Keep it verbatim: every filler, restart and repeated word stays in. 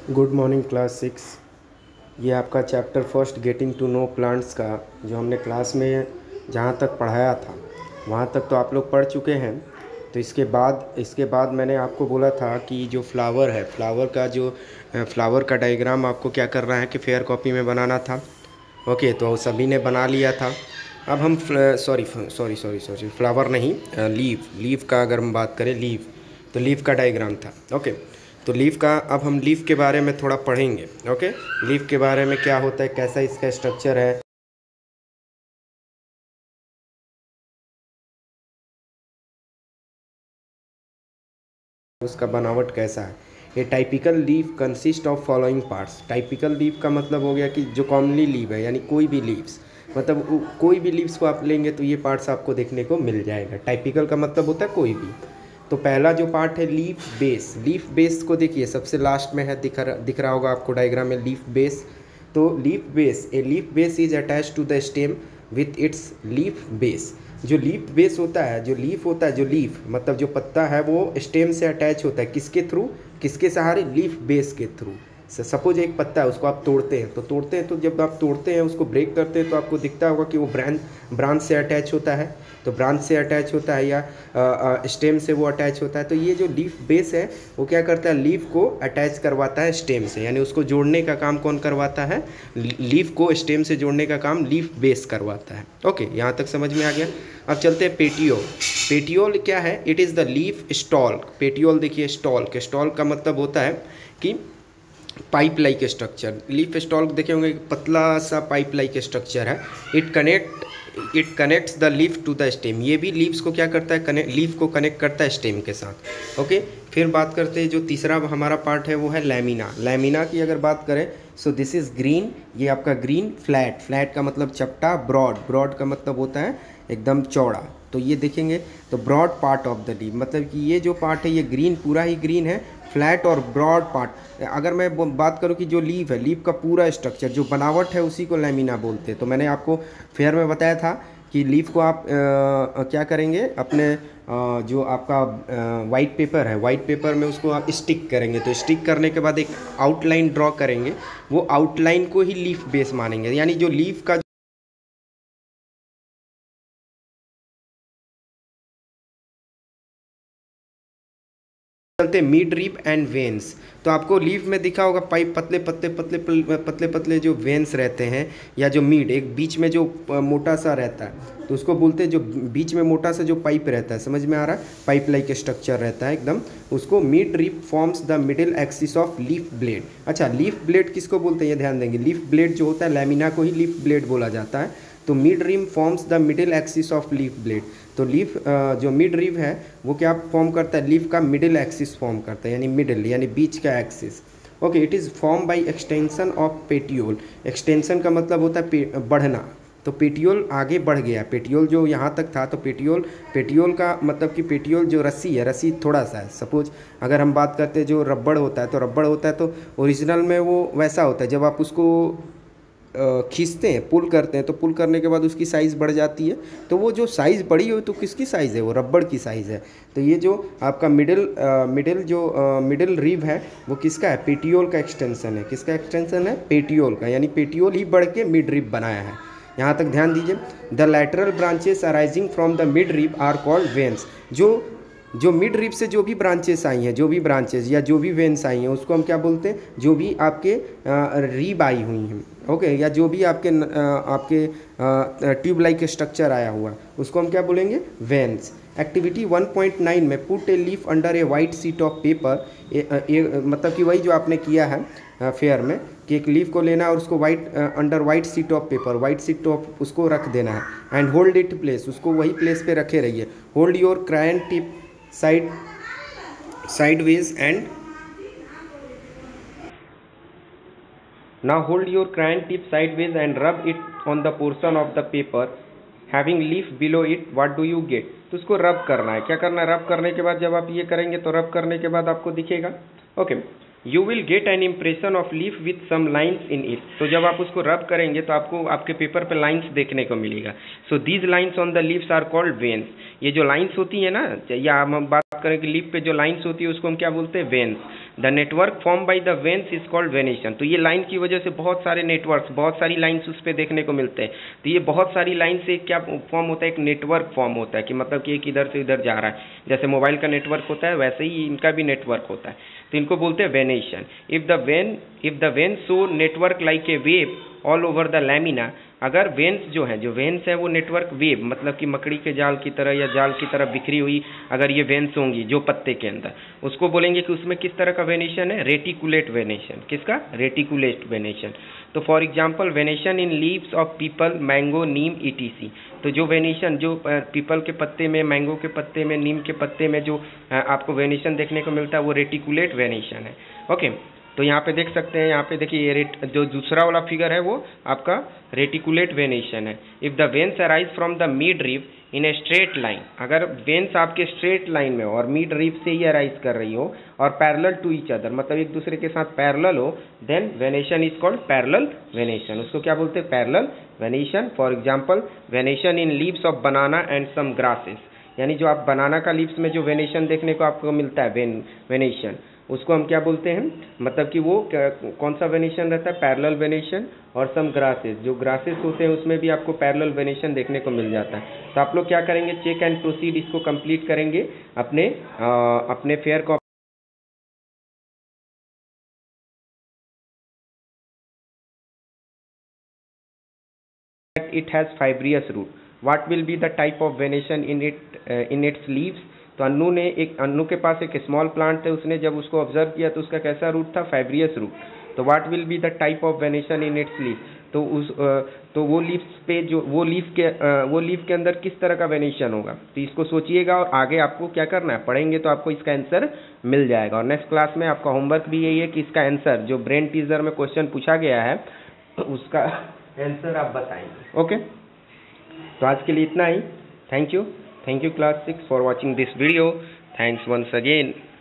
Good morning class six. ये आपका chapter first getting to know plants का जो हमने क्लास में जहाँ तक पढ़ाया था वहाँ तक तो आप लोग पढ़ चुके हैं। तो इसके बाद इसके बाद मैंने आपको बोला था कि जो फ्लावर है, फ्लावर का जो फ्लावर का डायग्राम आपको क्या करना है कि फेयर कॉपी में बनाना था। ओके, तो सभी ने बना लिया था। अब हम sorry sorry sorry sorry flower नहीं, लीव लीव का अगर हम बात करें, लीव तो लीव का डायग्राम था। ओके, तो लीफ का अब हम लीफ के बारे में थोड़ा पढ़ेंगे। ओके, लीफ के बारे में क्या होता है, कैसा इसका स्ट्रक्चर है, उसका बनावट कैसा है। ये typical leaf consist of following parts. Typical leaf का मतलब हो गया कि जो कॉमनली लीव है, यानी कोई भी लीव्स, मतलब कोई भी लीव्स को आप लेंगे तो ये पार्ट्स आपको देखने को मिल जाएगा। टाइपिकल का मतलब होता है कोई भी। तो पहला जो पार्ट है लीफ बेस। लीफ बेस को देखिए सबसे लास्ट में है, दिख रहा दिख रहा होगा आपको डायग्राम में लीफ बेस। तो leaf base, a leaf base is attach to the stem with its leaf base. जो लीफ बेस होता है, जो लीफ होता है, जो लीफ मतलब जो पत्ता है वो स्टेम से अटैच होता है। किसके थ्रू, किसके सहारे, लीफ बेस के थ्रू। सपोज एक पत्ता है, उसको आप तोड़ते हैं तो तोड़ते हैं तो जब आप तोड़ते हैं उसको ब्रेक करते हैं तो आपको दिखता होगा कि वो ब्रांच ब्रांच से अटैच होता है। तो ब्रांच से अटैच होता है या स्टेम से वो अटैच होता है। तो ये जो लीफ बेस है वो क्या करता है, लीफ को अटैच करवाता है स्टेम से, यानी उसको जोड़ने का काम कौन करवाता है, लीफ को स्टेम से जोड़ने का काम लीफ बेस करवाता है। ओके, यहाँ तक समझ में आ गया। अब चलते हैं पेटियोल। पेटियोल क्या है, it is the leaf stalk. Petiole देखिए स्टॉल के, स्टॉल का मतलब होता है कि pipe like structure. Leaf stalk देखे होंगे, पतला सा पाइप लाइक स्ट्रक्चर है। It connect it connects the leaf to the stem. ये भी लीव्स को क्या करता है, कनेक्ट, लीफ को कनेक्ट करता है स्टेम के साथ। ओके, फिर बात करते हैं जो तीसरा हमारा पार्ट है वो है लैमिना। लैमिना की अगर बात करें सो दिस इज़ ग्रीन। ये आपका ग्रीन, फ्लैट, फ्लैट का मतलब चपटा, ब्रॉड, ब्रॉड का मतलब होता है एकदम चौड़ा। तो ये देखेंगे तो broad part of the leaf, मतलब कि ये जो पार्ट है ये ग्रीन, पूरा ही ग्रीन है, फ्लैट और ब्रॉड पार्ट। अगर मैं बात करूं कि जो लीफ है, लीफ का पूरा स्ट्रक्चर जो बनावट है उसी को लैमिना बोलते हैं। तो मैंने आपको फेयर में बताया था कि लीफ को आप आ, क्या करेंगे, अपने आ, जो आपका वाइट पेपर है, वाइट पेपर में उसको आप स्टिक करेंगे। तो स्टिक करने के बाद एक आउटलाइन ड्रॉ करेंगे, वो आउटलाइन को ही लीफ बेस मानेंगे। यानी जो लीफ का चलते मिड रीप एंड वेन्स। तो आपको लीफ में दिखा होगा पाइप, पतले पतले पतले पतले पतले जो वेन्स रहते हैं, या जो मिड, एक बीच में जो मोटा सा रहता है तो उसको बोलते हैं, जो बीच में मोटा सा जो पाइप रहता है, समझ में आ रहा है, पाइप लाइक स्ट्रक्चर रहता है एकदम, उसको mid rib forms the middle axis of leaf blade. अच्छा, लीफ ब्लेड किसको बोलते हैं ये ध्यान देंगे। लीफ ब्लेड जो होता है, लैमिना को ही लीफ ब्लेड बोला जाता है। तो mid rib forms the middle axis of leaf blade. तो लीफ जो मिड रिम है वो क्या फॉर्म करता है, लीफ का मिडिल एक्सिस फॉर्म करता है, यानी मिडिल यानी बीच का axis. Okay, it is form by extension of petiole. Extension का मतलब होता है बढ़ना। तो पेटियोल आगे बढ़ गया, पेटियोल जो यहाँ तक था तो पेटियोल, पेटियोल का मतलब कि पेटियोल जो रस्सी है, रस्सी थोड़ा सा है। सपोज अगर हम बात करते हैं जो रबड़ होता है, तो रबड़ होता है तो ओरिजिनल में वो वैसा होता है, जब आप उसको खींचते हैं, पुल करते हैं, तो पुल करने के बाद उसकी साइज़ बढ़ जाती है। तो वो जो साइज़ बढ़ी हो तो किसकी साइज़ है, वो रबड़ की साइज़ है। तो ये जो आपका मिडिल मिडिल जो मिडिल रिब है वो किसका है, पेटियोल का एक्सटेंशन है। किसका एक्सटेंशन है, पेटियोल का, यानी पेटियोल ही बढ़ के मिड रिब बनाया है। यहाँ तक ध्यान दीजिए। The lateral branches arising from the mid rib are called veins. जो जो मिड रिब से जो भी ब्रांचेस आई हैं, जो भी ब्रांचेस या जो भी वेन्स आई हैं उसको हम क्या बोलते हैं, जो भी आपके रिब आई हुई हैं, ओके, या जो भी आपके आपके ट्यूब लाइक स्ट्रक्चर आया हुआ उसको हम क्या बोलेंगे, veins. Activity one point nine में put a leaf under a white sheet of paper. मतलब कि वही जो आपने किया है फेयर में कि एक लीफ को लेना और उसको white under white sheet of paper, white sheet of उसको रख देना है। एंड होल्ड इट प्लेस, उसको वही प्लेस पे रखे रहिए। Hold your crayon tip side sideways and now hold your crayon tip sideways and rub it on the portion of the paper having leaf below it. What do you get? तो उसको रब करना है। क्या करना है, रब करने के बाद जब आप ये करेंगे तो रब करने के बाद आपको दिखेगा, okay, you will get an impression of leaf with some lines in it. तो जब आप उसको रब करेंगे तो आपको आपके पेपर पे लाइन्स देखने को मिलेगा। So these lines on the leaves are called veins. ये जो लाइन्स होती है ना, या हम बात करें कि लीफ पे जो लाइन्स होती है उसको हम क्या बोलते हैं, veins. The network form by the veins is called venation. तो ये लाइन की वजह से बहुत सारे नेटवर्क्स, बहुत सारी लाइन्स उस पर देखने को मिलते हैं। तो ये बहुत सारी लाइन से क्या फॉर्म होता है, एक नेटवर्क फॉर्म होता है कि मतलब कि एक इधर से इधर जा रहा है। जैसे मोबाइल का नेटवर्क होता है वैसे ही इनका भी नेटवर्क होता है, तो इनको बोलते हैं venation. If the vein if the vein show network like a wave all over the lamina, अगर वेन्स जो है जो वेन्स है वो नेटवर्क वेव मतलब कि मकड़ी के जाल की तरह या जाल की तरह बिखरी हुई अगर ये वेन्स होंगी जो पत्ते के अंदर, उसको बोलेंगे कि उसमें किस तरह का वेनेशन है, रेटिकुलेट वेनेशन। किसका? Reticulate venation. तो for example venation in leaves of peepal, mango, neem, ETC. तो जो वेनेशन जो पीपल के पत्ते में, मैंगो के पत्ते में, नीम के पत्ते में जो आपको वेनेशन देखने को मिलता है वो रेटिकुलेट वेनेशन है। ओके, तो यहाँ पे देख सकते हैं, यहाँ पे देखिए ये रेट जो दूसरा वाला फिगर है वो आपका रेटिकुलेट वेनेशन है। If the veins arise from the mid rib in a straight line, अगर वेन्स आपके स्ट्रेट लाइन में हो और मिड रिव से ही अराइज कर रही हो और पैरेलल टू ईच अदर मतलब एक दूसरे के साथ पैरेलल हो, then venation is called parallel venation. उसको क्या बोलते हैं? Parallel venation. For example venation in leaves of banana and some grasses, यानी जो आप बनाना का लीव्स में जो वेनेशन देखने को आपको मिलता है वेन वेनेशन, उसको हम क्या बोलते हैं? मतलब कि वो कौन सा वेनेशन रहता है? Parallel venation. और सम ग्रासेस, जो ग्रासेस होते हैं उसमें भी आपको पैरेलल वेनेशन देखने को मिल जाता है। तो आप लोग क्या करेंगे? चेक एंड प्रोसीड इसको कंप्लीट करेंगे अपने आ, अपने फेयर को। It has fibrous root. What will be the type of venation in it uh, in its leaves? तो अन्नू ने एक अन्नू के पास एक स्मॉल प्लांट है, उसने जब उसको ऑब्जर्व किया तो उसका कैसा रूट था? Fibrous root. तो what will be the type of venation in its leaf? तो उस तो वो लीव्स पे जो वो लीफ के वो लीफ के अंदर किस तरह का वेनेशन होगा? तो इसको सोचिएगा और आगे आपको क्या करना है, पढ़ेंगे तो आपको इसका आंसर मिल जाएगा। और नेक्स्ट क्लास में आपका होमवर्क भी यही है कि इसका आंसर जो ब्रेन टीजर में क्वेश्चन पूछा गया है उसका आंसर आप बताएंगे। ओके, तो आज के लिए इतना ही। Thank you thank you class six for watching this video. Thanks once again.